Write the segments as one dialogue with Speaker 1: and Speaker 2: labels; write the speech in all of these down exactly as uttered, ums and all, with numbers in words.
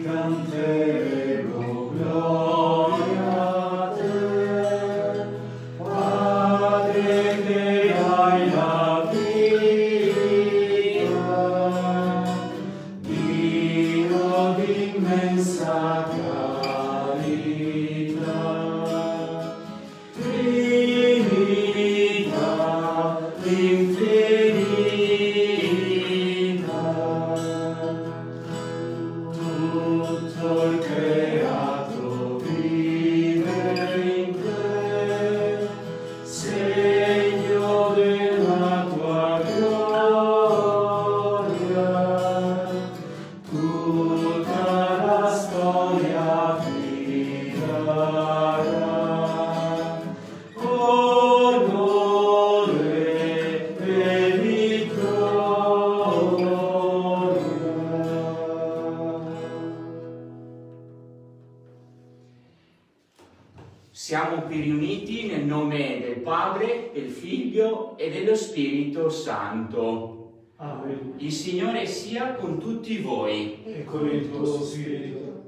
Speaker 1: canteremo gloria a te, Padre che hai la vita, Dio di immensa carità, Trinità infinita, tutto il creato vive in te, segno della tua gloria, tutta la storia fidarà, onore e vittoria.
Speaker 2: Siamo qui riuniti nel nome del Padre, del Figlio e dello Spirito Santo.
Speaker 1: Amen.
Speaker 2: Il Signore sia con tutti voi.
Speaker 1: E con il tuo spirito.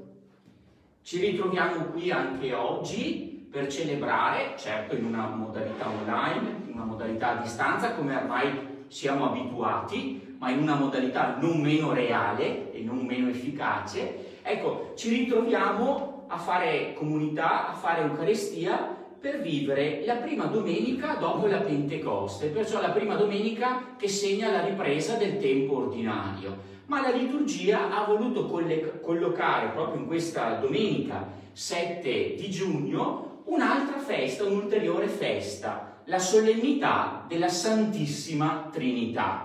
Speaker 2: Ci ritroviamo qui anche oggi per celebrare, certo in una modalità online, in una modalità a distanza come ormai siamo abituati, ma in una modalità non meno reale e non meno efficace. Ecco, ci ritroviamo a fare comunità, a fare Eucaristia per vivere la prima domenica dopo la Pentecoste, perciò la prima domenica che segna la ripresa del tempo ordinario. Ma la liturgia ha voluto collocare proprio in questa domenica sette di giugno un'altra festa, un'ulteriore festa, la solennità della Santissima Trinità.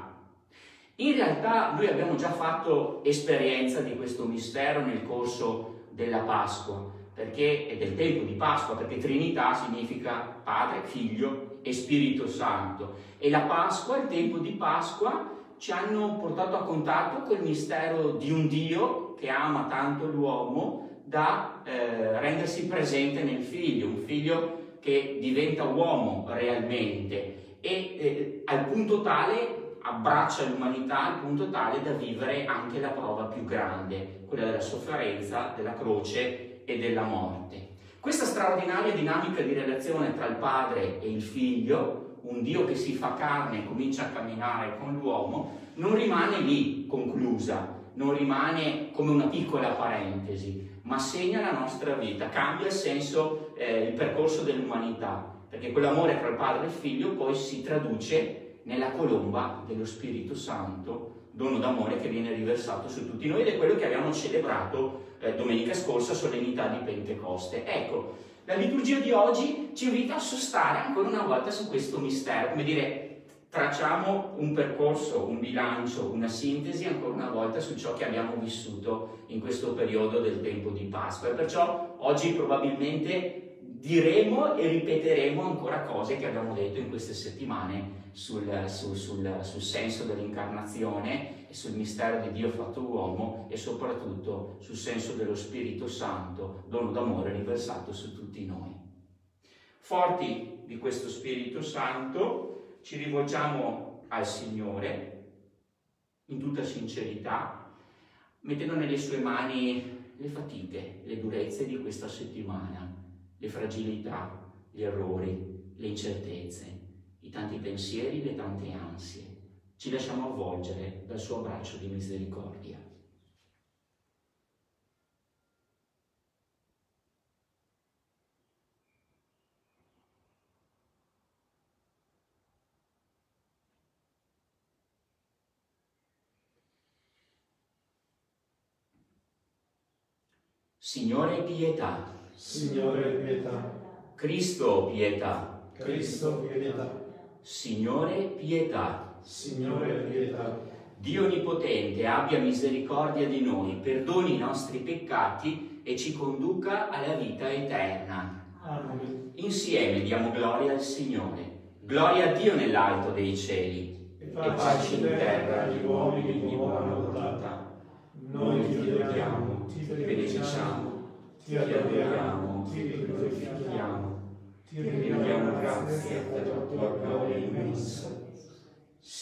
Speaker 2: In realtà noi abbiamo già fatto esperienza di questo mistero nel corso della Pasqua, perché è del tempo di Pasqua, perché Trinità significa Padre, Figlio e Spirito Santo. E la Pasqua, il tempo di Pasqua, ci hanno portato a contatto col mistero di un Dio che ama tanto l'uomo da eh, rendersi presente nel Figlio, un Figlio che diventa uomo realmente e eh, al punto tale abbraccia l'umanità al punto tale da vivere anche la prova più grande, quella della sofferenza, della croce e della morte. Questa straordinaria dinamica di relazione tra il Padre e il Figlio, un Dio che si fa carne e comincia a camminare con l'uomo, non rimane lì conclusa, non rimane come una piccola parentesi, ma segna la nostra vita, cambia il senso, eh, il percorso dell'umanità, perché quell'amore tra il Padre e il Figlio poi si traduce nella colomba dello Spirito Santo, dono d'amore che viene riversato su tutti noi, ed è quello che abbiamo celebrato eh, domenica scorsa, solennità di Pentecoste. Ecco, la liturgia di oggi ci invita a sostare ancora una volta su questo mistero, come dire, tracciamo un percorso, un bilancio, una sintesi ancora una volta su ciò che abbiamo vissuto in questo periodo del tempo di Pasqua, e perciò oggi probabilmente diremo e ripeteremo ancora cose che abbiamo detto in queste settimane sul, sul, sul, sul senso dell'incarnazione e sul mistero di Dio fatto uomo, e soprattutto sul senso dello Spirito Santo, dono d'amore riversato su tutti noi. Forti di questo Spirito Santo ci rivolgiamo al Signore in tutta sincerità, mettendo nelle sue mani le fatiche, le durezze di questa settimana, le fragilità, gli errori, le incertezze, i tanti pensieri, le tante ansie. Ci lasciamo avvolgere dal suo abbraccio di misericordia. Signore, pietà.
Speaker 1: Signore, pietà.
Speaker 2: Cristo, pietà.
Speaker 1: Cristo, pietà.
Speaker 2: Signore, pietà.
Speaker 1: Signore, pietà.
Speaker 2: Dio Onnipotente abbia misericordia di noi, perdoni i nostri peccati e ci conduca alla vita eterna.
Speaker 1: Amen.
Speaker 2: Insieme diamo gloria al Signore. Gloria a Dio nell'alto dei cieli
Speaker 1: E
Speaker 2: e pace in terra agli uomini di buona volontà. Noi ti lodiamo, ti benediciamo, ti adoriamo, ti glorifichiamo, ti rendiamo grazie per la tua gloria immensa.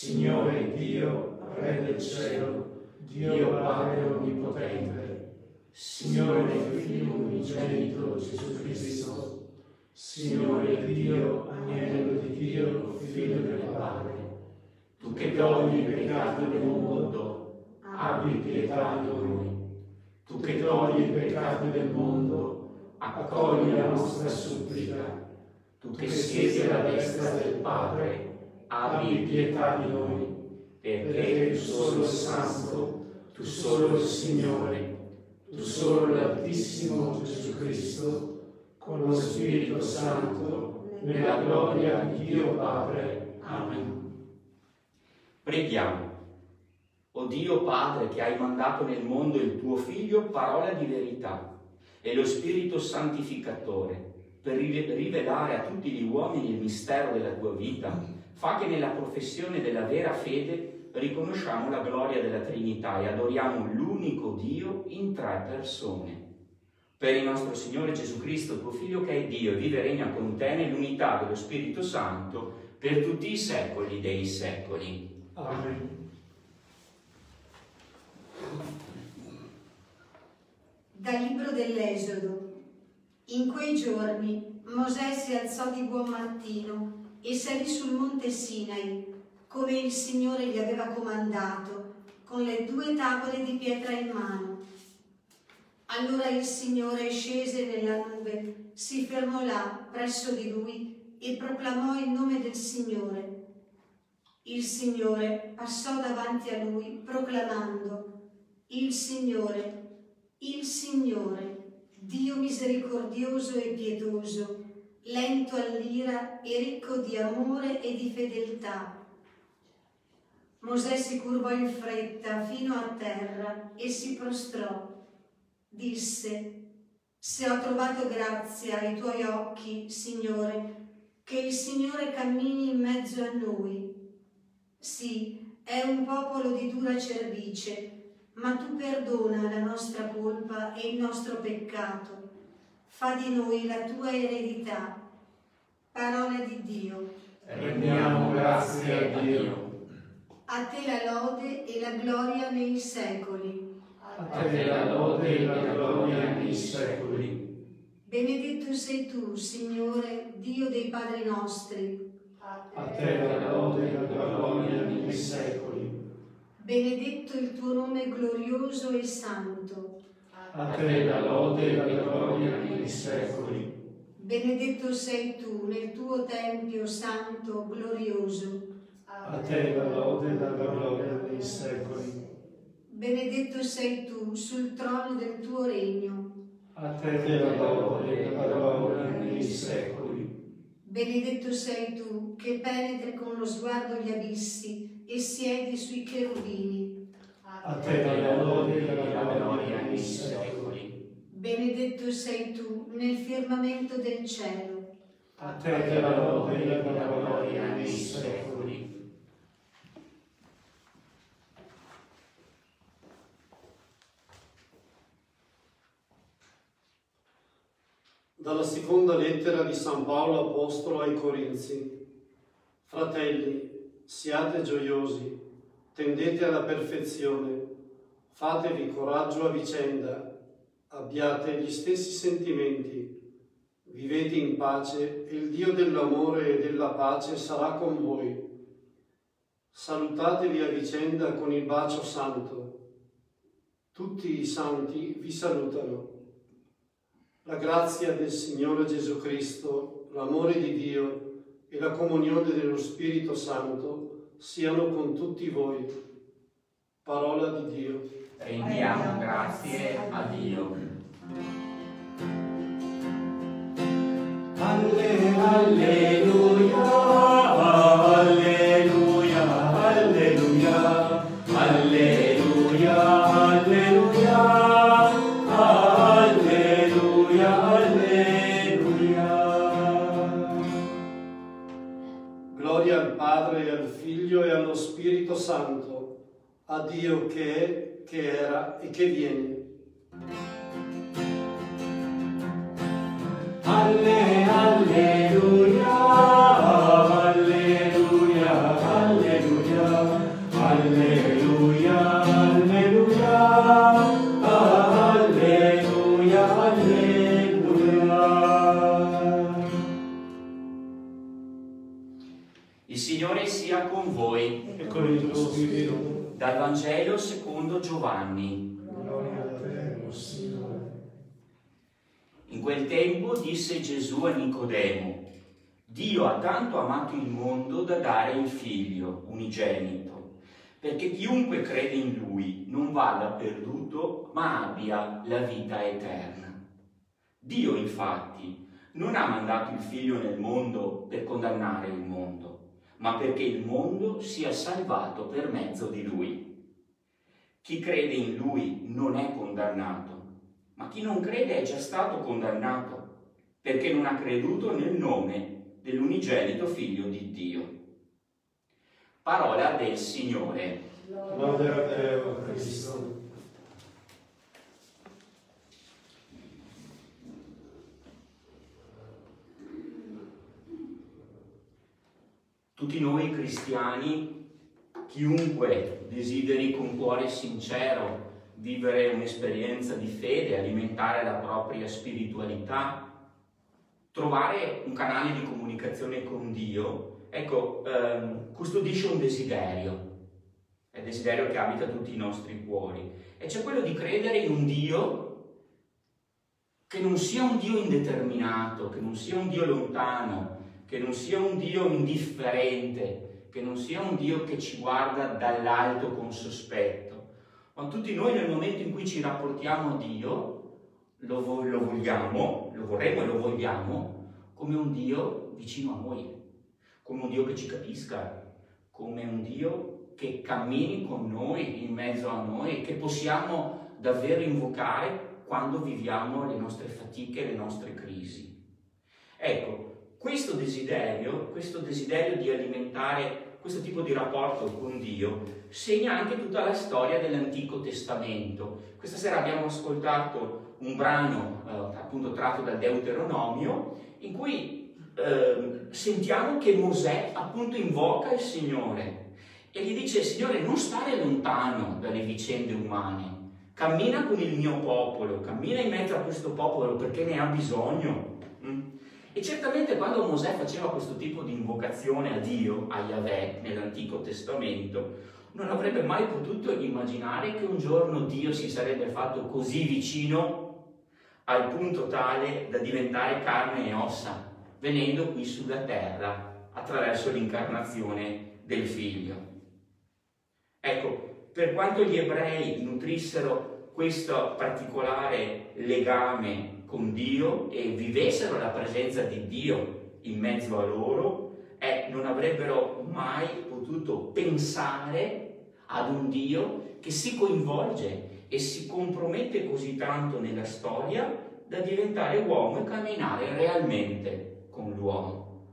Speaker 2: Signore Dio, Re del cielo, Dio Padre Onnipotente,
Speaker 1: Signore Figlio unigenito Gesù Cristo, Signore Dio, Agnello di Dio, Figlio del Padre, tu che togli il peccato del mondo, abbi pietà di noi. Tu che togli il peccato del mondo, accogli la nostra supplica. Tu che siedi alla destra del Padre, abbi pietà di noi, perché tu solo il Santo, tu solo il Signore, tu solo l'Altissimo Gesù Cristo, con lo Spirito Santo, nella gloria di Dio Padre. Amen.
Speaker 2: Preghiamo. O Dio Padre, che hai mandato nel mondo il tuo Figlio, parola di verità, e lo Spirito Santificatore, per rivelare a tutti gli uomini il mistero della tua vita, fa che nella professione della vera fede riconosciamo la gloria della Trinità e adoriamo l'unico Dio in tre persone. Per il nostro Signore Gesù Cristo, tuo Figlio, che è Dio e vive e regna con te nell'unità dello Spirito Santo per tutti i secoli dei secoli.
Speaker 1: Amen.
Speaker 3: Dal libro dell'Esodo. In quei giorni Mosè si alzò di buon mattino e salì sul monte Sinai, come il Signore gli aveva comandato, con le due tavole di pietra in mano. Allora il Signore scese nella nube, si fermò là presso di lui e proclamò il nome del Signore. Il Signore passò davanti a lui proclamando: Il Signore, il Signore, Dio misericordioso e pietoso, lento all'ira e ricco di amore e di fedeltà. Mosè si curvò in fretta fino a terra e si prostrò. Disse: Se ho trovato grazia ai tuoi occhi, Signore, che il Signore cammini in mezzo a noi. Sì, è un popolo di dura cervice, ma tu perdona la nostra colpa e il nostro peccato. Fa di noi la tua eredità. Parola di Dio.
Speaker 1: Rendiamo grazie a Dio.
Speaker 3: A te la lode e la gloria nei secoli.
Speaker 1: A te la lode e la gloria nei secoli.
Speaker 3: Benedetto sei tu, Signore, Dio dei padri nostri.
Speaker 1: A te la lode e la gloria nei secoli.
Speaker 3: Benedetto il tuo nome glorioso e santo.
Speaker 1: A te la lode e la gloria nei secoli.
Speaker 3: Benedetto sei tu nel tuo tempio santo, glorioso.
Speaker 1: A te la lode e la gloria nei secoli.
Speaker 3: Benedetto sei tu sul trono del tuo regno.
Speaker 1: A te la lode e la gloria nei secoli.
Speaker 3: Benedetto sei tu che penetri con lo sguardo gli abissi e siedi sui cherubini.
Speaker 1: A te la lode e la gloria nei secoli.
Speaker 3: Benedetto sei tu nel firmamento del cielo.
Speaker 1: A te la lode e la gloria nei secoli.
Speaker 4: Dalla seconda lettera di San Paolo Apostolo ai Corinzi. Fratelli, siate gioiosi, tendete alla perfezione, fatevi coraggio a vicenda, abbiate gli stessi sentimenti, vivete in pace e il Dio dell'amore e della pace sarà con voi. Salutatevi a vicenda con il bacio santo. Tutti i santi vi salutano. La grazia del Signore Gesù Cristo, l'amore di Dio e la comunione dello Spirito Santo siano con tutti voi. Parola di Dio.
Speaker 2: Rendiamo grazie a Dio.
Speaker 1: Alle, alleluia, alleluia, alleluia, alleluia, alleluia, alleluia, alleluia.
Speaker 4: Gloria al Padre e al Figlio e allo Spirito Santo, a Dio che è, che era e che viene.
Speaker 1: Alle, alleluia, alleluia, alleluia, alleluia, alleluia, alleluia.
Speaker 2: Il Signore sia con voi.
Speaker 1: E con il tuo spirito.
Speaker 2: Dal Vangelo secondo Giovanni.
Speaker 1: Gloria a te, o Signore.
Speaker 2: In quel tempo disse Gesù a Nicodemo: Dio ha tanto amato il mondo da dare il Figlio unigenito, perché chiunque crede in Lui non vada perduto, ma abbia la vita eterna. Dio, infatti, non ha mandato il Figlio nel mondo per condannare il mondo, ma perché il mondo sia salvato per mezzo di Lui. Chi crede in Lui non è condannato, ma chi non crede è già stato condannato, perché non ha creduto nel nome dell'unigenito Figlio di Dio. Parola del Signore.
Speaker 1: Lode a te, o Cristo.
Speaker 2: Tutti noi cristiani, chiunque desideri con cuore sincero vivere un'esperienza di fede, alimentare la propria spiritualità, trovare un canale di comunicazione con Dio, ecco, ehm, custodisce un desiderio, è il desiderio che abita tutti i nostri cuori, e c'è quello di credere in un Dio che non sia un Dio indeterminato, che non sia un Dio lontano, che non sia un Dio indifferente, che non sia un Dio che ci guarda dall'alto con sospetto. Ma tutti noi nel momento in cui ci rapportiamo a Dio, lo, vo- lo vogliamo, lo vorremmo e lo vogliamo, come un Dio vicino a noi, come un Dio che ci capisca, come un Dio che cammini con noi, in mezzo a noi, che possiamo davvero invocare quando viviamo le nostre fatiche, le nostre crisi. Ecco, questo desiderio, questo desiderio di alimentare questo tipo di rapporto con Dio segna anche tutta la storia dell'Antico Testamento. Questa sera abbiamo ascoltato un brano eh, appunto tratto dal Deuteronomio in cui eh, sentiamo che Mosè appunto invoca il Signore e gli dice: Signore, non stare lontano dalle vicende umane, cammina con il mio popolo, cammina in mezzo a questo popolo perché ne ha bisogno. Mm? E certamente quando Mosè faceva questo tipo di invocazione a Dio, a Yahweh, nell'Antico Testamento, non avrebbe mai potuto immaginare che un giorno Dio si sarebbe fatto così vicino al punto tale da diventare carne e ossa, venendo qui sulla terra attraverso l'incarnazione del Figlio. Ecco, per quanto gli ebrei nutrissero questo particolare legame con Dio e vivessero la presenza di Dio in mezzo a loro, eh, non avrebbero mai potuto pensare ad un Dio che si coinvolge e si compromette così tanto nella storia da diventare uomo e camminare realmente con l'uomo.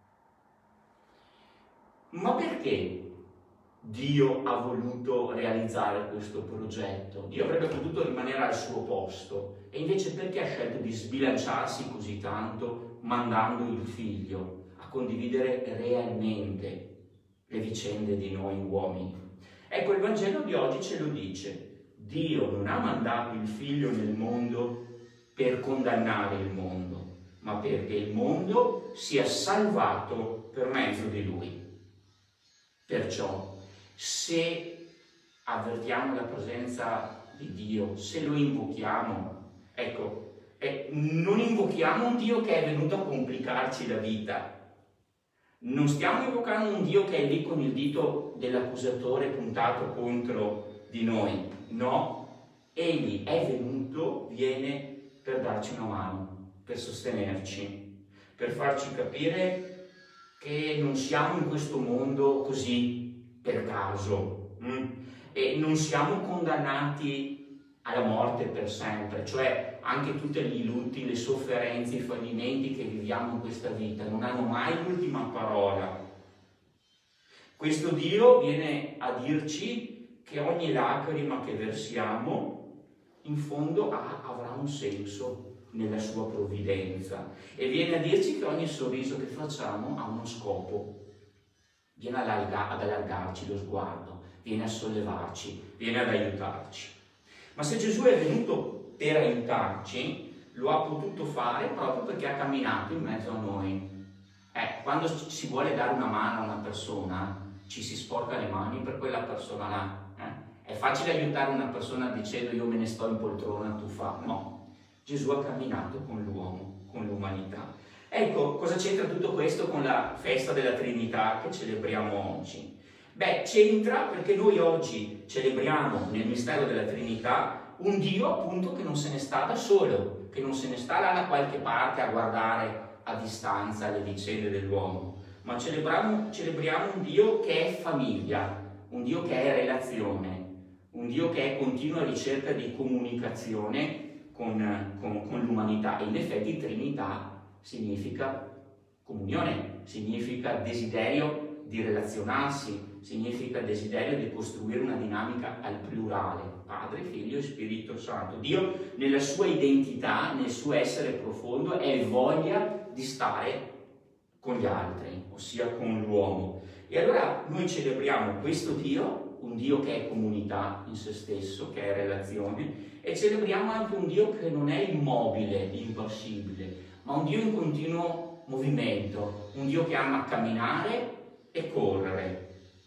Speaker 2: Ma perché Dio ha voluto realizzare questo progetto? Dio avrebbe potuto rimanere al suo posto, e invece perché ha scelto di sbilanciarsi così tanto mandando il Figlio a condividere realmente le vicende di noi uomini? Ecco, il Vangelo di oggi ce lo dice: Dio non ha mandato il Figlio nel mondo per condannare il mondo, ma perché il mondo sia salvato per mezzo di Lui. Perciò, se avvertiamo la presenza di Dio, se lo invochiamo, ecco, eh, non invochiamo un Dio che è venuto a complicarci la vita. Non stiamo invocando un Dio che è lì con il dito dell'accusatore puntato contro di noi. No, Egli è venuto, viene per darci una mano, per sostenerci, per farci capire che non siamo in questo mondo così per caso, mm? e non siamo condannati alla morte per sempre, cioè anche tutti gli lutti, le sofferenze, i fallimenti che viviamo in questa vita non hanno mai l'ultima parola. Questo Dio viene a dirci che ogni lacrima che versiamo in fondo ha, avrà un senso nella sua provvidenza, e viene a dirci che ogni sorriso che facciamo ha uno scopo. Viene ad allargarci lo sguardo, viene a sollevarci, viene ad aiutarci. Ma se Gesù è venuto per aiutarci, lo ha potuto fare proprio perché ha camminato in mezzo a noi. Eh, quando si vuole dare una mano a una persona, ci si sporca le mani per quella persona là. Eh? È facile aiutare una persona dicendo io me ne sto in poltrona, tu fa. No, Gesù ha camminato con l'uomo, con l'umanità. Ecco, cosa c'entra tutto questo con la festa della Trinità che celebriamo oggi? Beh, c'entra perché noi oggi celebriamo nel mistero della Trinità un Dio appunto che non se ne sta da solo, che non se ne sta là da qualche parte a guardare a distanza le vicende dell'uomo, ma celebriamo, celebriamo un Dio che è famiglia, un Dio che è relazione, un Dio che è continua ricerca di comunicazione con, con, con l'umanità. E in effetti Trinità significa comunione, significa desiderio di relazionarsi, significa desiderio di costruire una dinamica al plurale, Padre, Figlio e Spirito Santo. Dio nella sua identità, nel suo essere profondo, è voglia di stare con gli altri, ossia con l'uomo. E allora noi celebriamo questo Dio, un Dio che è comunità in se stesso, che è relazione, e celebriamo anche un Dio che non è immobile, impassibile, ma un Dio in continuo movimento, un Dio che ama camminare e correre.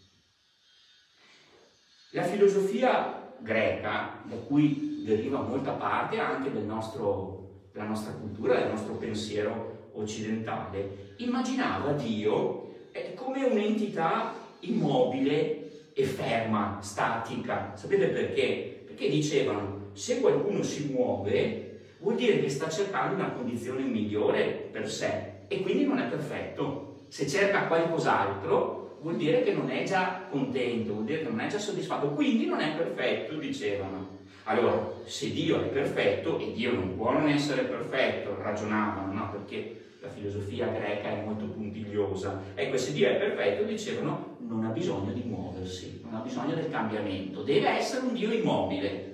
Speaker 2: La filosofia greca, da cui deriva molta parte anche del nostro, della nostra cultura, del nostro pensiero occidentale, immaginava Dio come un'entità immobile e ferma, statica. Sapete perché? Perché dicevano, se qualcuno si muove, vuol dire che sta cercando una condizione migliore per sé e quindi non è perfetto. Se cerca qualcos'altro, vuol dire che non è già contento, vuol dire che non è già soddisfatto, quindi non è perfetto, dicevano. Allora, se Dio è perfetto, e Dio non può non essere perfetto, ragionavano, no? Perché la filosofia greca è molto puntigliosa. Ecco, se Dio è perfetto, dicevano, non ha bisogno di muoversi, non ha bisogno del cambiamento, deve essere un Dio immobile.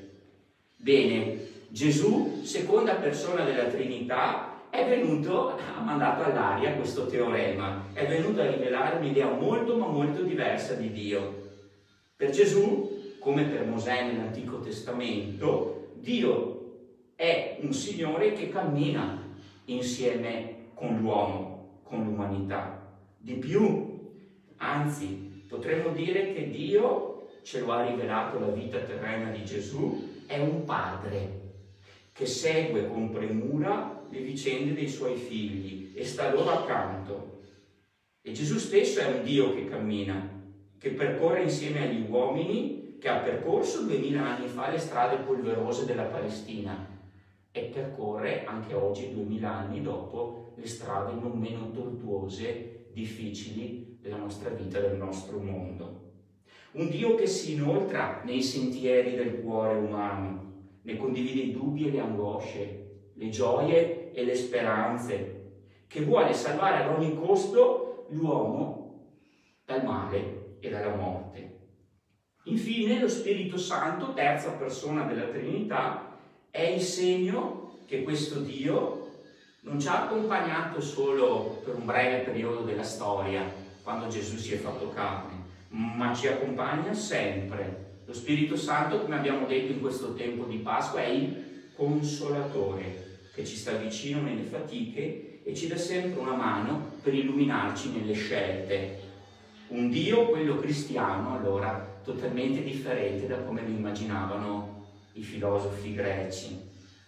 Speaker 2: Bene, Gesù, seconda persona della Trinità, è venuto, ha mandato all'aria questo teorema, è venuto a rivelare un'idea molto ma molto diversa di Dio. Per Gesù, come per Mosè nell'Antico Testamento, Dio è un Signore che cammina insieme con l'uomo, con l'umanità. Di più, anzi, potremmo dire che Dio, ce lo ha rivelato la vita terrena di Gesù, è un padre che segue con premura le vicende dei suoi figli e sta loro accanto. E Gesù stesso è un Dio che cammina, che percorre insieme agli uomini, che ha percorso duemila anni fa le strade polverose della Palestina e percorre anche oggi, duemila anni dopo, le strade non meno tortuose, difficili della nostra vita, del nostro mondo. Un Dio che si inoltra nei sentieri del cuore umano, ne condivide i dubbi e le angosce, le gioie e le speranze, che vuole salvare ad ogni costo l'uomo dal male e dalla morte. Infine, lo Spirito Santo, terza persona della Trinità, è il segno che questo Dio non ci ha accompagnato solo per un breve periodo della storia, quando Gesù si è fatto carne, ma ci accompagna sempre. Lo Spirito Santo, come abbiamo detto in questo tempo di Pasqua, è il Consolatore, che ci sta vicino nelle fatiche e ci dà sempre una mano per illuminarci nelle scelte. Un Dio, quello cristiano, allora, totalmente differente da come lo immaginavano i filosofi greci.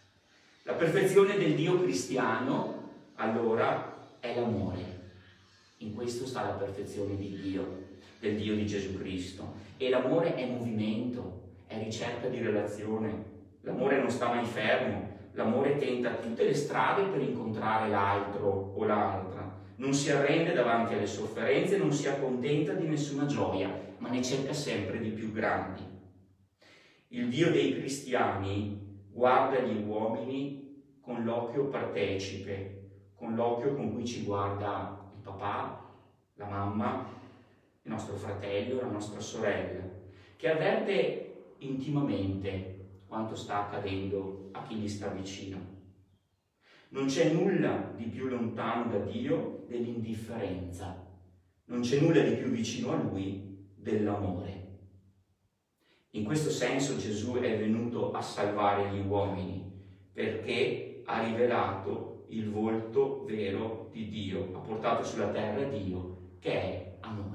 Speaker 2: La perfezione del Dio cristiano, allora, è l'amore. In questo sta la perfezione di Dio, del Dio di Gesù Cristo. E l'amore è movimento, è ricerca di relazione. L'amore non sta mai fermo, l'amore tenta tutte le strade per incontrare l'altro o l'altra. Non si arrende davanti alle sofferenze, non si accontenta di nessuna gioia, ma ne cerca sempre di più grandi. Il Dio dei cristiani guarda gli uomini con l'occhio partecipe, con l'occhio con cui ci guarda il papà, la mamma, il nostro fratello, la nostra sorella, che avverte intimamente quanto sta accadendo a chi gli sta vicino. Non c'è nulla di più lontano da Dio dell'indifferenza, non c'è nulla di più vicino a Lui dell'amore. In questo senso Gesù è venuto a salvare gli uomini, perché ha rivelato il volto vero di Dio, ha portato sulla terra Dio, che è amore.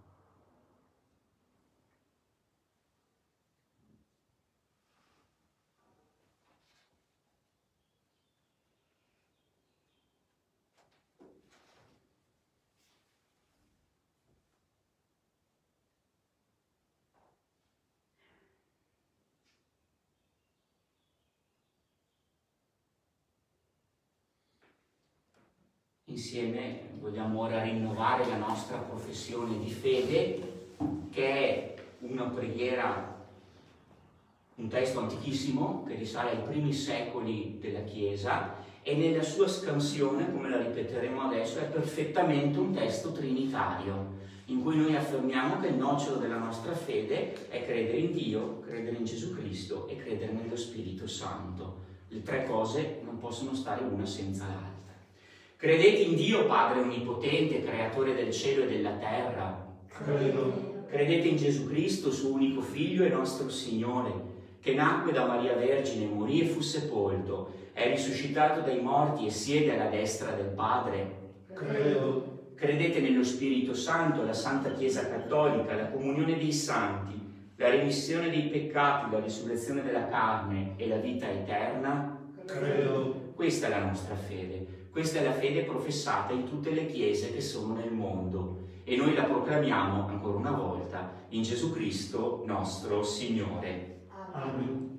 Speaker 2: Insieme vogliamo ora rinnovare la nostra professione di fede, che è una preghiera, un testo antichissimo che risale ai primi secoli della Chiesa, e nella sua scansione, come la ripeteremo adesso, è perfettamente un testo trinitario, in cui noi affermiamo che il nocciolo della nostra fede è credere in Dio, credere in Gesù Cristo e credere nello Spirito Santo. Le tre cose non possono stare una senza l'altra. Credete in Dio Padre Onnipotente, Creatore del cielo e della terra.
Speaker 1: Credo.
Speaker 2: Credete in Gesù Cristo, suo unico Figlio e nostro Signore, che nacque da Maria Vergine, morì e fu sepolto, è risuscitato dai morti e siede alla destra del Padre.
Speaker 1: Credo.
Speaker 2: Credete nello Spirito Santo, la Santa Chiesa Cattolica, la comunione dei santi, la remissione dei peccati, la risurrezione della carne e la vita eterna?
Speaker 1: Credo.
Speaker 2: Questa è la nostra fede. Questa è la fede professata in tutte le chiese che sono nel mondo, e noi la proclamiamo ancora una volta in Gesù Cristo nostro Signore.
Speaker 1: Amen.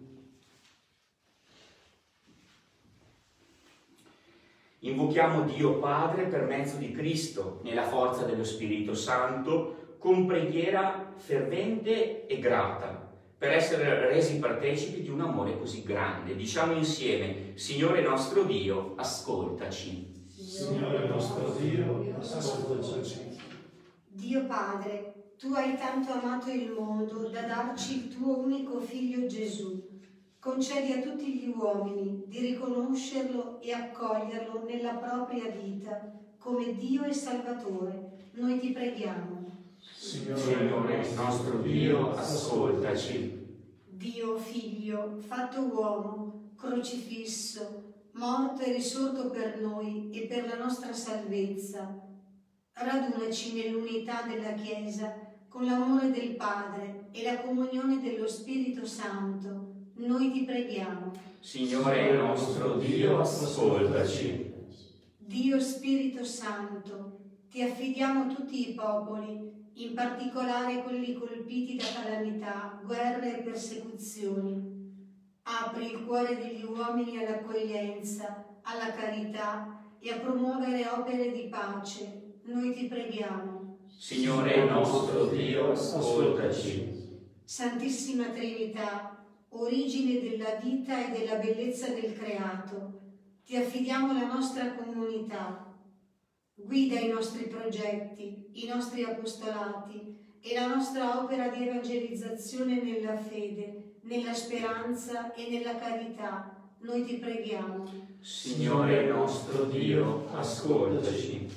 Speaker 2: Invochiamo Dio Padre per mezzo di Cristo, nella forza dello Spirito Santo, con preghiera fervente e grata, per essere resi partecipi di un amore così grande. Diciamo insieme: Signore nostro Dio, ascoltaci.
Speaker 1: Signore nostro Dio, ascoltaci.
Speaker 3: Dio Padre, tu hai tanto amato il mondo da darci il tuo unico Figlio Gesù. Concedi a tutti gli uomini di riconoscerlo e accoglierlo nella propria vita come Dio e Salvatore. Noi ti preghiamo.
Speaker 2: Signore nostro Dio, ascoltaci.
Speaker 3: Dio Figlio, fatto uomo, crocifisso, morto e risorto per noi e per la nostra salvezza, radunaci nell'unità della Chiesa con l'amore del Padre e la comunione dello Spirito Santo. Noi ti preghiamo.
Speaker 2: Signore nostro Dio, ascoltaci.
Speaker 3: Dio Spirito Santo, ti affidiamo tutti i popoli, in particolare quelli colpiti da calamità, guerre e persecuzioni. Apri il cuore degli uomini all'accoglienza, alla carità e a promuovere opere di pace. Noi ti preghiamo.
Speaker 2: Signore nostro Dio, ascoltaci.
Speaker 3: Santissima Trinità, origine della vita e della bellezza del creato, ti affidiamo la nostra comunità. Guida i nostri progetti, i nostri apostolati e la nostra opera di evangelizzazione nella fede, nella speranza e nella carità. Noi ti preghiamo.
Speaker 2: Signore nostro Dio, ascoltaci.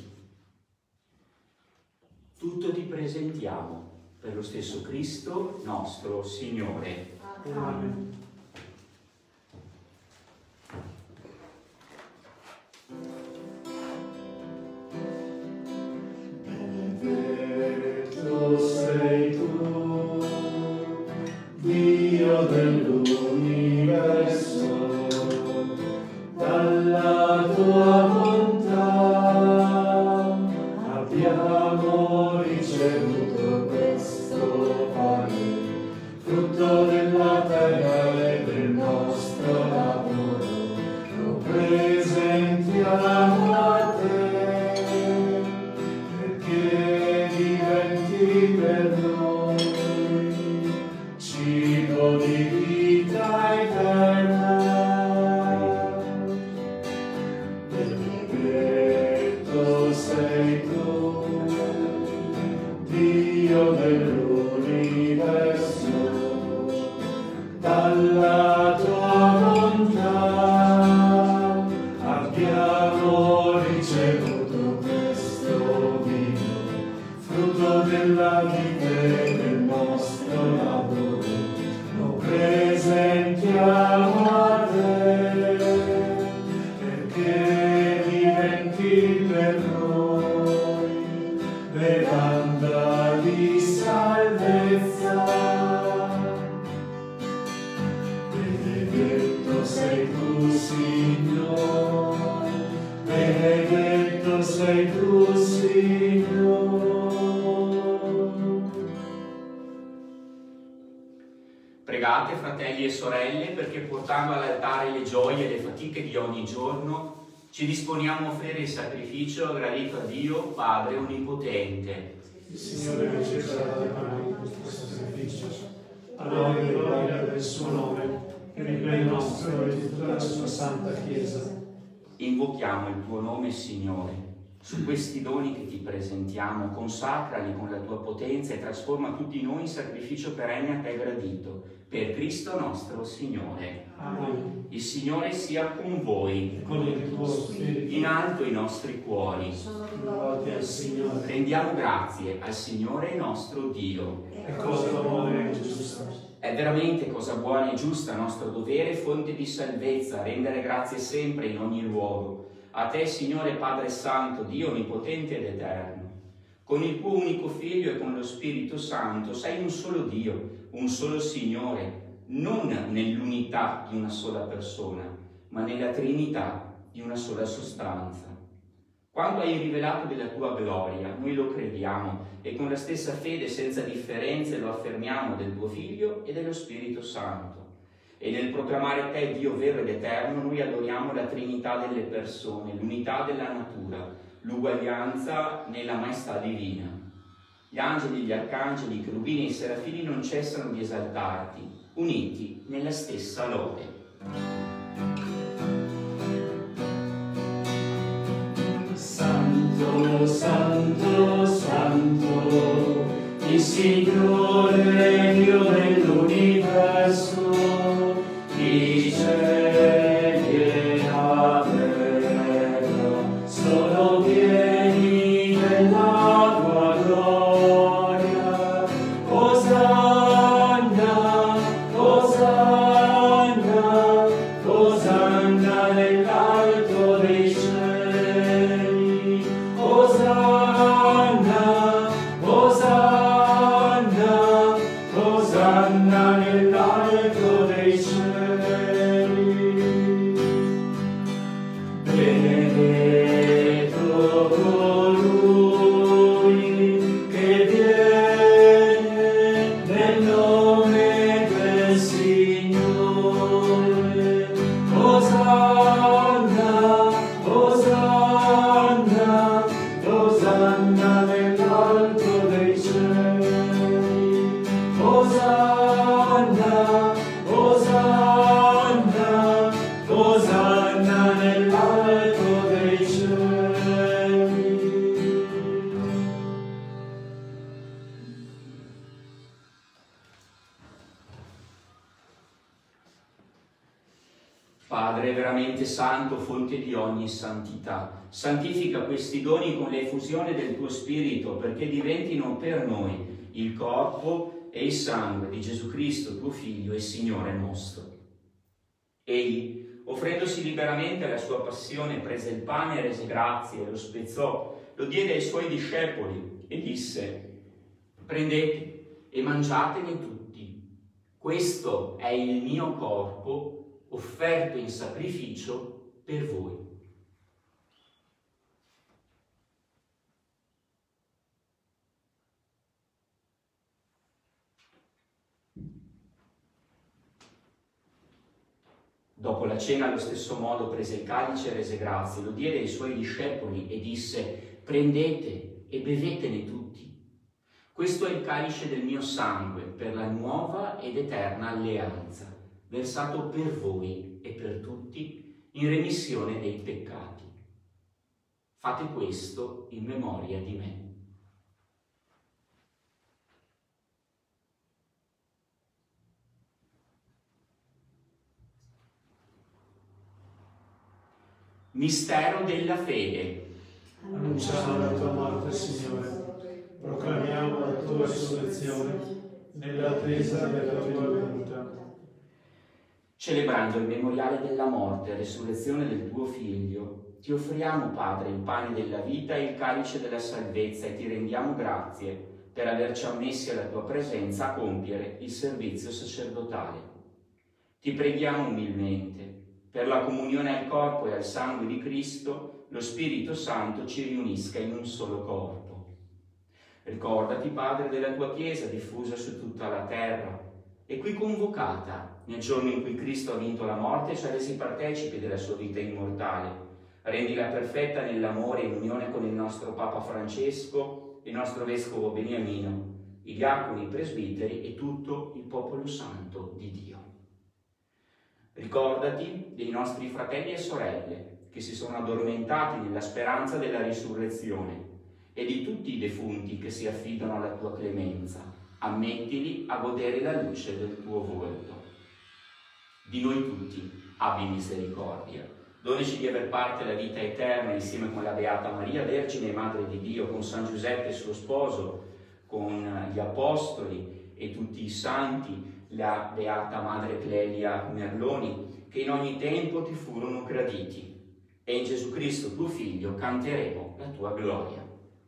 Speaker 2: Tutto ti presentiamo per lo stesso Cristo nostro Signore.
Speaker 1: Amen. Benedetto sei tu, Dio dell'universo, dalla tua bontà abbiamo ricevuto questo pane, frutto della terra e del nostro lavoro. Lo presentiamo a te, perché diventi per noi cibo di vita eterna. Benedetto sei tu, Dio dell'universo, dalla tua bontà abbiamo ricevuto questo vino, frutto della vita e del nostro lavoro. Lo presentiamo a te, perché landa di salvezza. Benedetto sei tu, Signore, benedetto sei tu, Signore.
Speaker 2: Pregate, fratelli e sorelle, perché portando all'altare le gioie e le fatiche di ogni giorno, ci disponiamo a offrire il sacrificio gradito a Dio, Padre Onnipotente.
Speaker 1: Il Signore riceverà da noi questo sacrificio, a lode e gloria del suo nome, per il bene nostro e di tutta la sua santa Chiesa.
Speaker 2: Invochiamo il tuo nome, Signore. Su questi doni che ti presentiamo, consacrali con la tua potenza e trasforma tutti noi in sacrificio perenne a te gradito. Per Cristo nostro Signore.
Speaker 1: Amen.
Speaker 2: Il Signore sia con voi.
Speaker 1: E con il tuo spirito.
Speaker 2: In alto i nostri cuori.
Speaker 1: Lode al Signore.
Speaker 2: Rendiamo grazie al Signore nostro Dio.
Speaker 1: È cosa buona e giusta.
Speaker 2: È veramente cosa buona e giusta, nostro dovere e fonte di salvezza, rendere grazie sempre in ogni luogo. A te, Signore Padre Santo, Dio Onnipotente ed Eterno. Con il tuo unico Figlio e con lo Spirito Santo sei un solo Dio, un solo Signore, non nell'unità di una sola persona, ma nella Trinità di una sola sostanza. Quanto hai rivelato della tua gloria, noi lo crediamo e con la stessa fede senza differenze lo affermiamo del tuo Figlio e dello Spirito Santo. E nel proclamare te, Dio vero ed eterno, noi adoriamo la Trinità delle persone, l'unità della natura, l'uguaglianza nella maestà divina. Gli angeli, gli arcangeli, i cherubini e i serafini non cessano di esaltarti, uniti nella stessa lode.
Speaker 1: Santo, santo, santo, il Signore Dio dell'universo, i cieli e la terra sono pieni della tua gloria. Osanna, Osanna, Osanna nell'alto dei cieli. Osanna, Osanna, Osanna nell'alto dei cieli. Benedetto colui che viene nel nome del Signore. Osanna, Osanna, Osanna nell'alto dei cieli. Osanna, Osanna, Osanna nell'alto dei cieli.
Speaker 2: Padre veramente santo, fonte di ogni santità, santifica questi doni con l'effusione del tuo Spirito, perché diventino per noi il corpo e il sangue di Gesù Cristo, tuo Figlio e Signore nostro. Egli, offrendosi liberamente alla sua passione, prese il pane e rese grazie, lo spezzò, lo diede ai suoi discepoli e disse: prendete e mangiatene tutti, questo è il mio corpo offerto in sacrificio per voi. Dopo la cena, allo stesso modo, prese il calice e rese grazie, lo diede ai suoi discepoli e disse: prendete e bevetene tutti. Questo è il calice del mio sangue per la nuova ed eterna alleanza, versato per voi e per tutti in remissione dei peccati. Fate questo in memoria di me. Mistero della fede.
Speaker 1: Annunciamo la tua morte, Signore, proclamiamo la tua risurrezione nell'attesa della tua venuta.
Speaker 2: Celebrando il memoriale della morte e resurrezione del tuo Figlio, ti offriamo, Padre, il pane della vita e il calice della salvezza e ti rendiamo grazie per averci ammessi alla tua presenza a compiere il servizio sacerdotale. Ti preghiamo umilmente, per la comunione al corpo e al sangue di Cristo, lo Spirito Santo ci riunisca in un solo corpo. Ricordati, Padre, della tua Chiesa diffusa su tutta la terra e qui convocata nel giorno in cui Cristo ha vinto la morte e ci ha resi partecipi della sua vita immortale. Rendila perfetta nell'amore e in unione con il nostro Papa Francesco, il nostro Vescovo Beniamino, i diaconi, i presbiteri e tutto il popolo santo di Dio. Ricordati dei nostri fratelli e sorelle che si sono addormentati nella speranza della risurrezione e di tutti i defunti che si affidano alla tua clemenza. Ammettili a godere la luce del tuo volto. Di noi tutti abbi misericordia. Donaci di aver parte la vita eterna insieme con la Beata Maria, Vergine e Madre di Dio, con San Giuseppe suo sposo, con gli Apostoli e tutti i santi, la Beata Madre Clelia Merloni, che in ogni tempo ti furono graditi. E in Gesù Cristo, tuo Figlio, canteremo la tua gloria.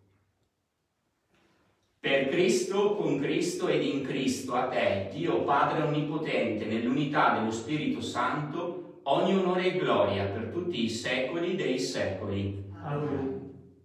Speaker 2: Per Cristo, con Cristo ed in Cristo, a te, Dio Padre Onnipotente, nell'unità dello Spirito Santo, ogni onore e gloria per tutti i secoli dei secoli.
Speaker 1: Amen.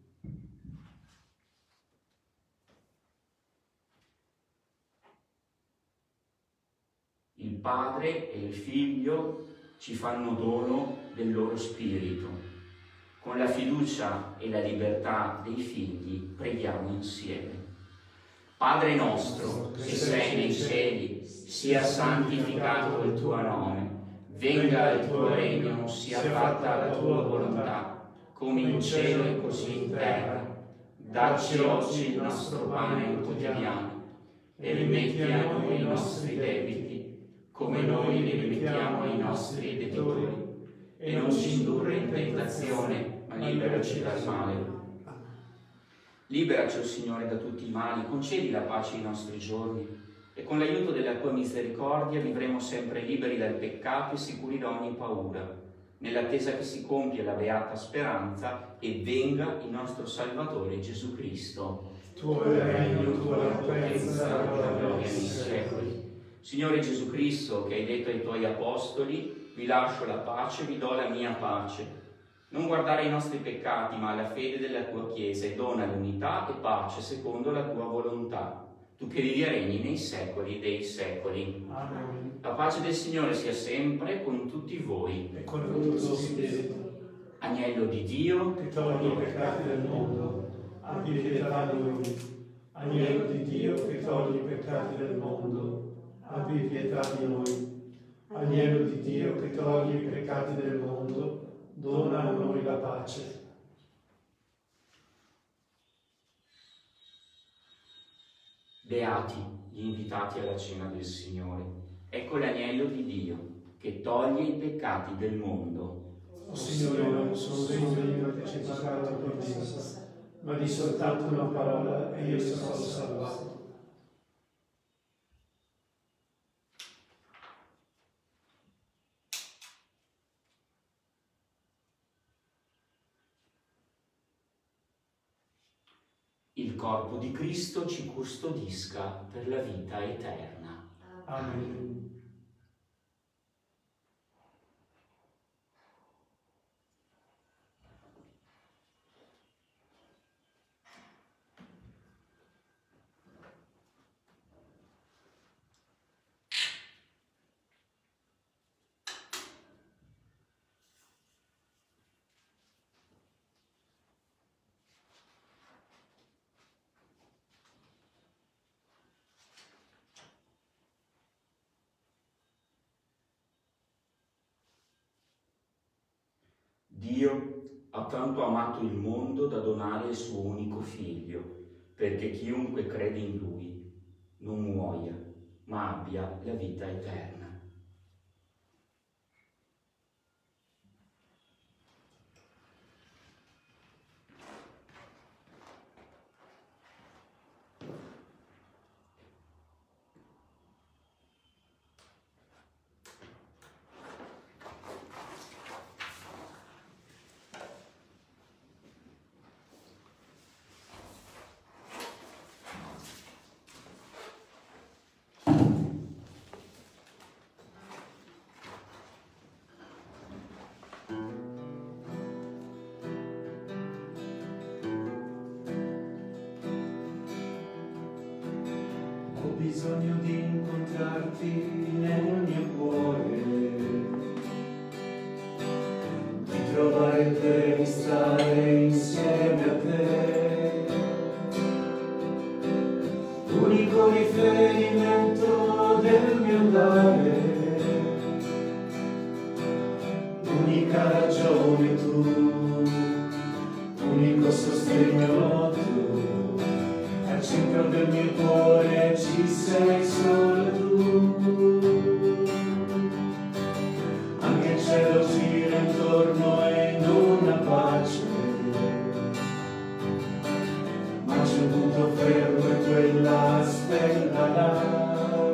Speaker 2: Il Padre e il Figlio ci fanno dono del loro Spirito. Con la fiducia e la libertà dei figli preghiamo insieme. Padre nostro, che sei nei cieli, sia santificato il tuo nome. Venga il tuo regno, sia fatta la tua volontà, come in cielo e così in terra. Dacci oggi il nostro pane quotidiano e rimetti a noi i nostri debiti, come noi li rimettiamo ai nostri debitori. E non ci indurre in tentazione, ma liberaci dal male. Liberaci, o Signore, da tutti i mali, concedi la pace ai nostri giorni e con l'aiuto della tua misericordia vivremo sempre liberi dal peccato e sicuri da ogni paura, nell'attesa che si compia la beata speranza e venga il nostro Salvatore Gesù Cristo.
Speaker 1: Tuo è il regno, tua la potenza, la gloria nei secoli.
Speaker 2: Signore Gesù Cristo, che hai detto ai tuoi apostoli, vi lascio la pace, vi do la mia pace. Non guardare ai nostri peccati, ma alla fede della tua Chiesa, e dona l'unità e pace secondo la tua volontà. Tu che vivi e regni nei secoli dei secoli.
Speaker 1: Amen.
Speaker 2: La pace del Signore sia sempre con tutti voi.
Speaker 1: E con il tuo spirito,
Speaker 2: Agnello di Dio,
Speaker 1: che togli i peccati del mondo, abbi pietà di noi. Agnello di Dio, che togli i peccati del mondo, abbi pietà di noi. Agnello di Dio, che togli i peccati del mondo, dona a noi la pace.
Speaker 2: Beati gli invitati alla cena del Signore. Ecco l'agnello di Dio, che toglie i peccati del mondo.
Speaker 1: O Signore, non sono degno di partecipare alla tua messa, ma di soltanto una parola e io sarò salvato.
Speaker 2: Il corpo di Cristo ci custodisca per la vita eterna.
Speaker 1: Amen.
Speaker 2: Dio ha tanto amato il mondo da donare il suo unico figlio, perché chiunque crede in lui non muoia, ma abbia la vita eterna.
Speaker 1: ho bisogno di incontrarti nel mio cuore, di trovare te, di stare insieme a te, unico riferimento del mio andare, unica ragione tu, unico sostegno tu, al centro del mio cuore ci sei solo tu. Anche il cielo gira intorno e non ha pace, ma c'è un punto fermo e quella stella là,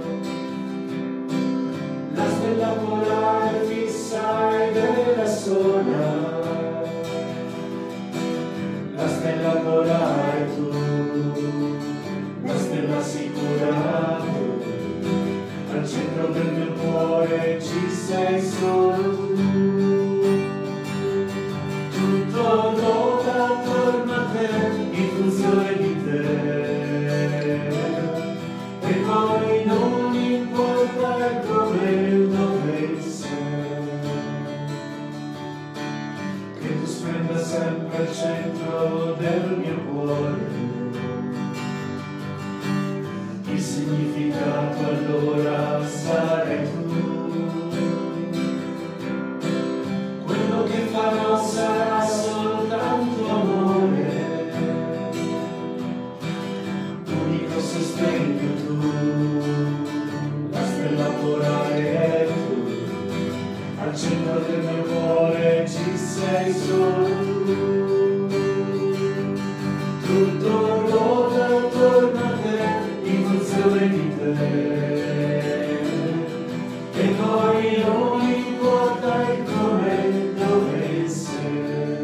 Speaker 1: la stella polare fissa ed è la sola, la stella polare tu, la stella sicura tu, al centro del mio cuore ci sei solo tu. Tutto ruota attorno a te, in funzione di te, e poi non importa il come e il dove sei, che tu splenda sempre al centro del mio cuore. Il significato allora sarai tu, quello che farò sarà soltanto amore, unico sostegno tu, la stella polare è tu, al centro del mio cuore ci sei solo tu. Tutto ruota attorno a te, in funzione di te, e poi non importa il come e dove sei.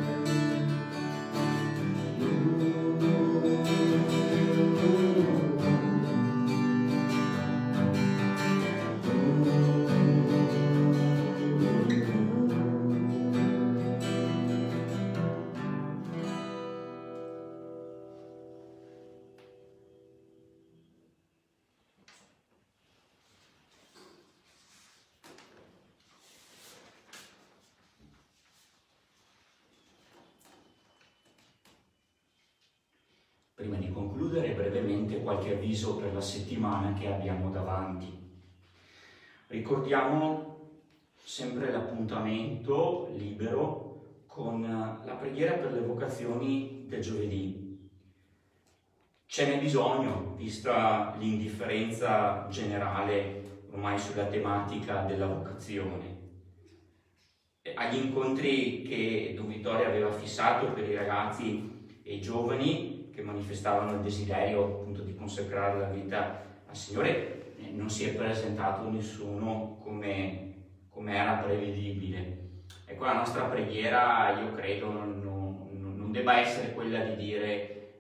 Speaker 2: Prima di concludere, brevemente qualche avviso per la settimana che abbiamo davanti. Ricordiamo sempre l'appuntamento libero con la preghiera per le vocazioni del giovedì. Ce n'è bisogno, vista l'indifferenza generale ormai sulla tematica della vocazione. Agli incontri che Don Vittorio aveva fissato per i ragazzi e i giovani che manifestavano il desiderio appunto di consacrare la vita al Signore, eh, non si è presentato nessuno come, come era prevedibile. Ecco, la nostra preghiera, io credo, non, non, non debba essere quella di dire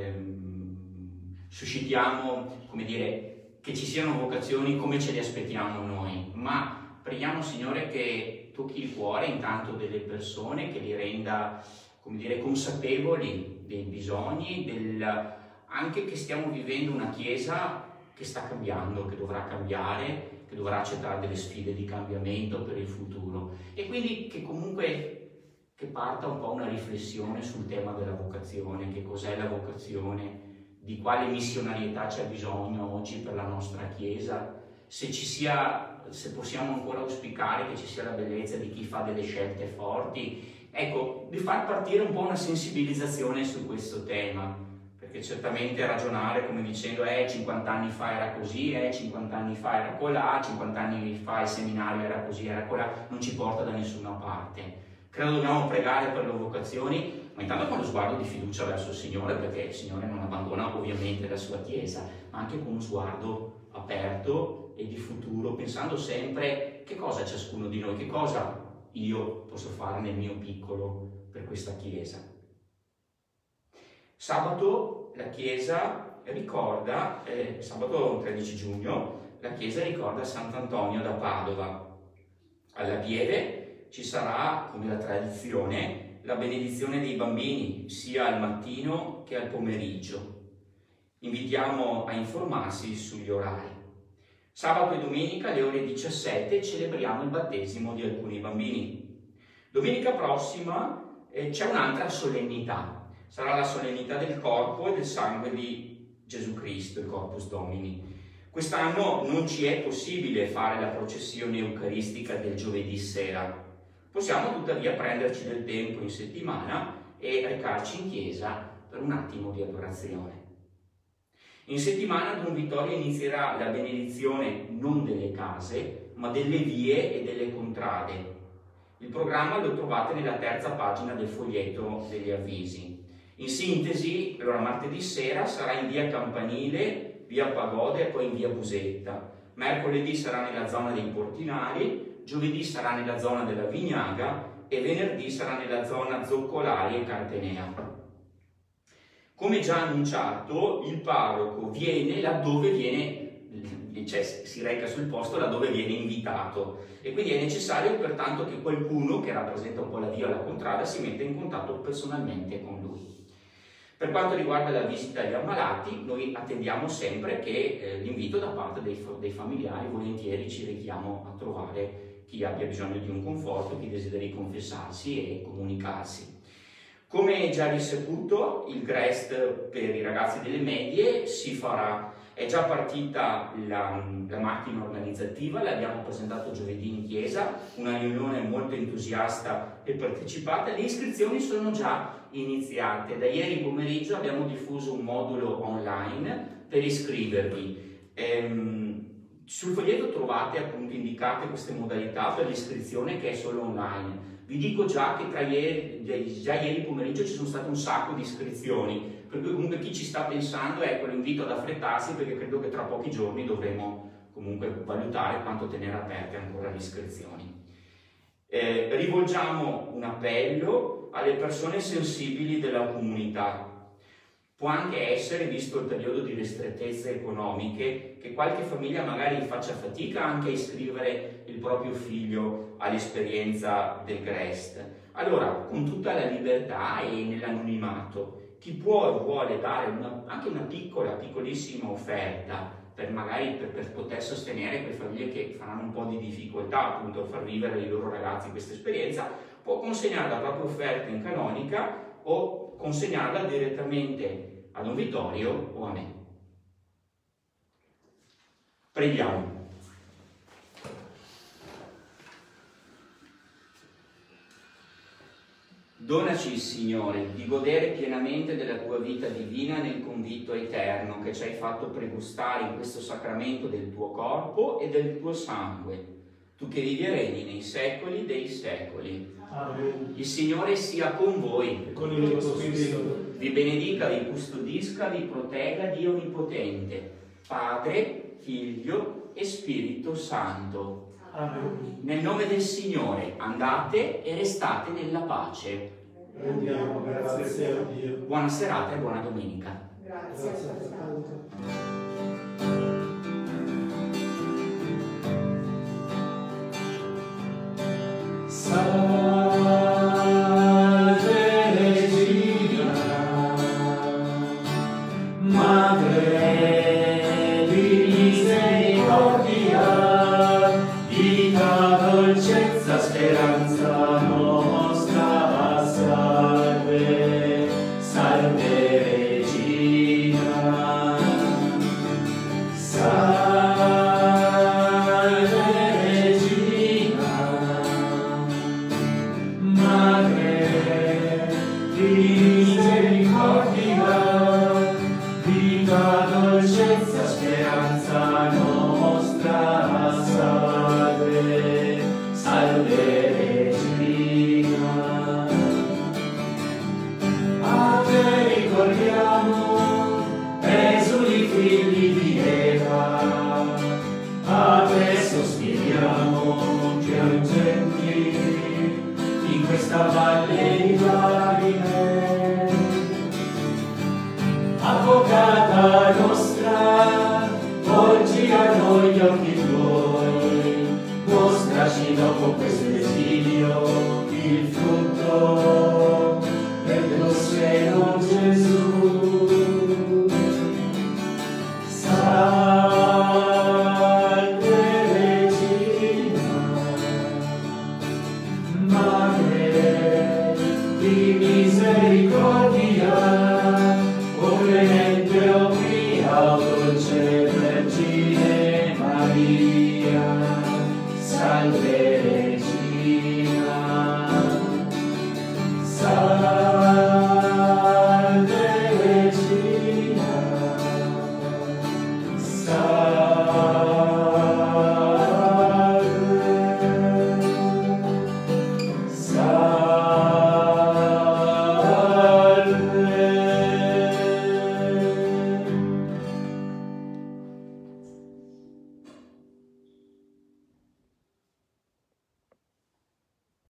Speaker 2: ehm, suscitiamo, come dire, che ci siano vocazioni come ce le aspettiamo noi, ma preghiamo, Signore, che tocchi il cuore intanto delle persone, che li renda, come dire, consapevoli dei bisogni, del, anche che stiamo vivendo una Chiesa che sta cambiando, che dovrà cambiare, che dovrà accettare delle sfide di cambiamento per il futuro, e quindi che comunque che parta un po' una riflessione sul tema della vocazione, che cos'è la vocazione, di quale missionarietà c'è bisogno oggi per la nostra Chiesa, se ci sia, se possiamo ancora auspicare che ci sia la bellezza di chi fa delle scelte forti. Ecco, di far partire un po' una sensibilizzazione su questo tema, perché certamente ragionare come dicendo eh cinquanta anni fa era così, eh cinquanta anni fa era colà, cinquanta anni fa il seminario era così, era colà, non ci porta da nessuna parte. Credo dobbiamo pregare per le vocazioni, ma intanto con lo sguardo di fiducia verso il Signore, perché il Signore non abbandona ovviamente la sua Chiesa, ma anche con uno sguardo aperto e di futuro, pensando sempre che cosa ciascuno di noi, che cosa io posso fare nel mio piccolo per questa Chiesa. Sabato la Chiesa ricorda, eh, sabato tredici giugno, la Chiesa ricorda Sant'Antonio da Padova. Alla pieve ci sarà, come la tradizione, la benedizione dei bambini, sia al mattino che al pomeriggio. invitiamo a informarsi sugli orari. Sabato e domenica alle ore diciassette celebriamo il battesimo di alcuni bambini. Domenica prossima eh, c'è un'altra solennità, sarà la solennità del corpo e del sangue di Gesù Cristo, il Corpus Domini. Quest'anno non ci è possibile fare la processione eucaristica del giovedì sera. Possiamo tuttavia prenderci del tempo in settimana e recarci in chiesa per un attimo di adorazione. In settimana Don Vittorio inizierà la benedizione non delle case, ma delle vie e delle contrade. Il programma lo trovate nella terza pagina del foglietto degli avvisi. In sintesi, allora martedì sera sarà in via Campanile, via Pagode e poi in via Busetta. Mercoledì sarà nella zona dei Portinari, giovedì sarà nella zona della Vignaga e venerdì sarà nella zona Zoccolari e Cartenea. Come già annunciato, il parroco viene laddove viene, cioè si reca sul posto laddove viene invitato, e quindi è necessario pertanto che qualcuno che rappresenta un po' la via o la contrada si metta in contatto personalmente con lui. Per quanto riguarda la visita agli ammalati, noi attendiamo sempre che eh, l'invito da parte dei, dei familiari, volentieri ci richiamo a trovare chi abbia bisogno di un conforto, chi desideri confessarsi e comunicarsi. Come già risaputo, il Grest per i ragazzi delle medie si farà, è già partita la, la macchina organizzativa, l'abbiamo presentato giovedì in chiesa, una riunione molto entusiasta e partecipata. Le iscrizioni sono già iniziate, da ieri pomeriggio abbiamo diffuso un modulo online per iscrivervi. Ehm, sul foglietto trovate appunto indicate queste modalità per l'iscrizione, che è solo online. Vi dico già che tra ieri, già ieri pomeriggio ci sono state un sacco di iscrizioni, per cui comunque chi ci sta pensando, ecco, l'invito ad affrettarsi, perché credo che tra pochi giorni dovremo comunque valutare quanto tenere aperte ancora le iscrizioni. Eh, rivolgiamo un appello alle persone sensibili della comunità. Può anche essere, visto il periodo di ristrettezze economiche, che qualche famiglia magari faccia fatica anche a iscrivere il proprio figlio all'esperienza del Grest. Allora, con tutta la libertà e nell'anonimato, chi può e vuole dare una, anche una piccola, piccolissima offerta per magari per, per poter sostenere quelle famiglie che faranno un po' di difficoltà appunto a far vivere ai loro ragazzi questa esperienza, può consegnare la propria offerta in canonica o consegnarla direttamente a Don Vittorio o a me. Preghiamo. Donaci, Signore, di godere pienamente della tua vita divina nel convito eterno che ci hai fatto pregustare in questo sacramento del tuo corpo e del tuo sangue, tu che vivi e regni nei secoli dei secoli.
Speaker 1: Amen.
Speaker 2: Il Signore sia con voi.
Speaker 1: E con il tuo spirito.
Speaker 2: Vi benedica, vi custodisca, vi protegga Dio Onnipotente, Padre, Figlio e Spirito Santo.
Speaker 1: Amen.
Speaker 2: Nel nome del Signore andate e restate nella pace.
Speaker 1: Rendiamo grazie a Dio.
Speaker 2: Buona serata e buona domenica.
Speaker 3: Grazie.
Speaker 1: Grazie a tanto.
Speaker 5: Speranza nostra salve, salve Regina, salve Regina, Madre di misericordia, vita, dolcezza, speranza nostra salve. Salve Regina, a te ricordiamo, esuli figli di Eva, a te sospiriamo, piangenti, in questa valle di lacrime. Avvocata nostra, volgi a noi gli occhi tuoi, salveremo.